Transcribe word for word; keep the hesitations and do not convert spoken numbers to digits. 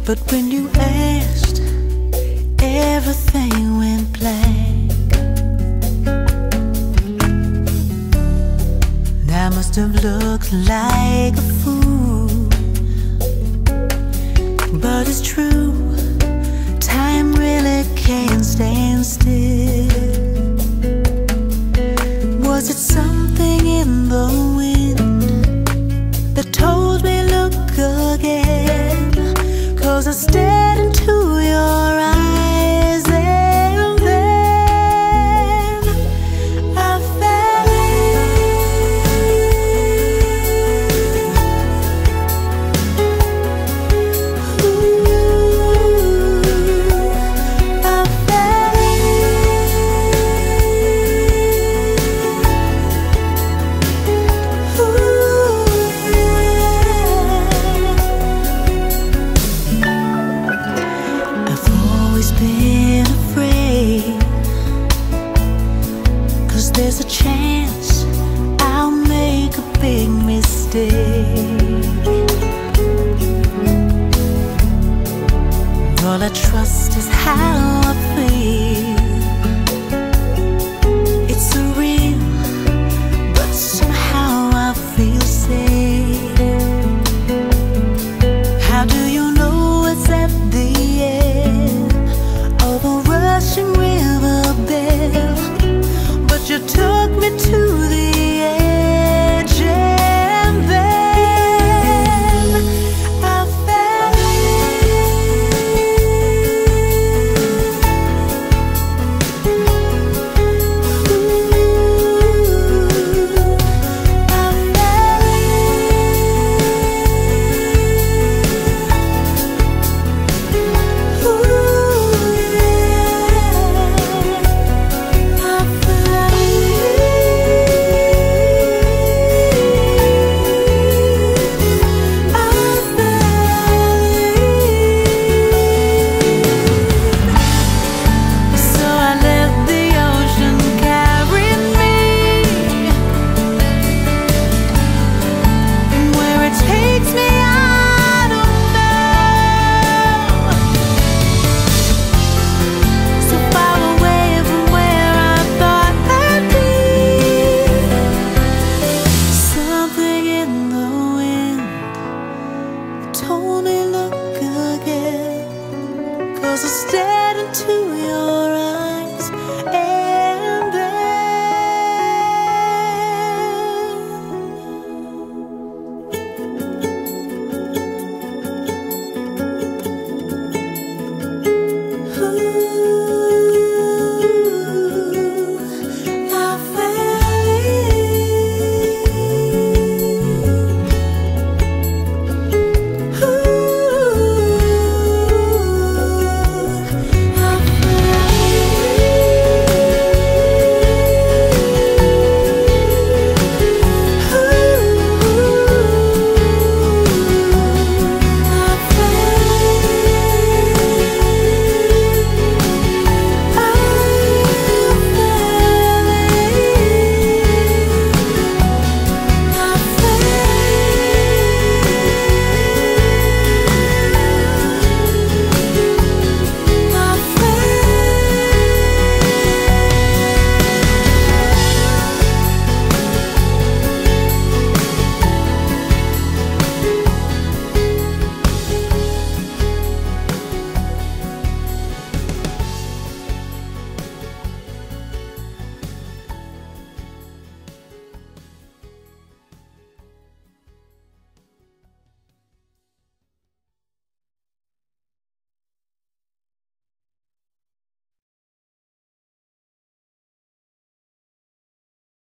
But when you asked, everything went blank. And I must have looked like a fool, but it's true, time really can't stand still. Was it something in the wind that told me look again? 'Cause I stared into your eyes and then I fell in. Ooh, I fell in. Ooh, been afraid, 'cause there's a chance I'll make a big mistake. All I trust is how I feel.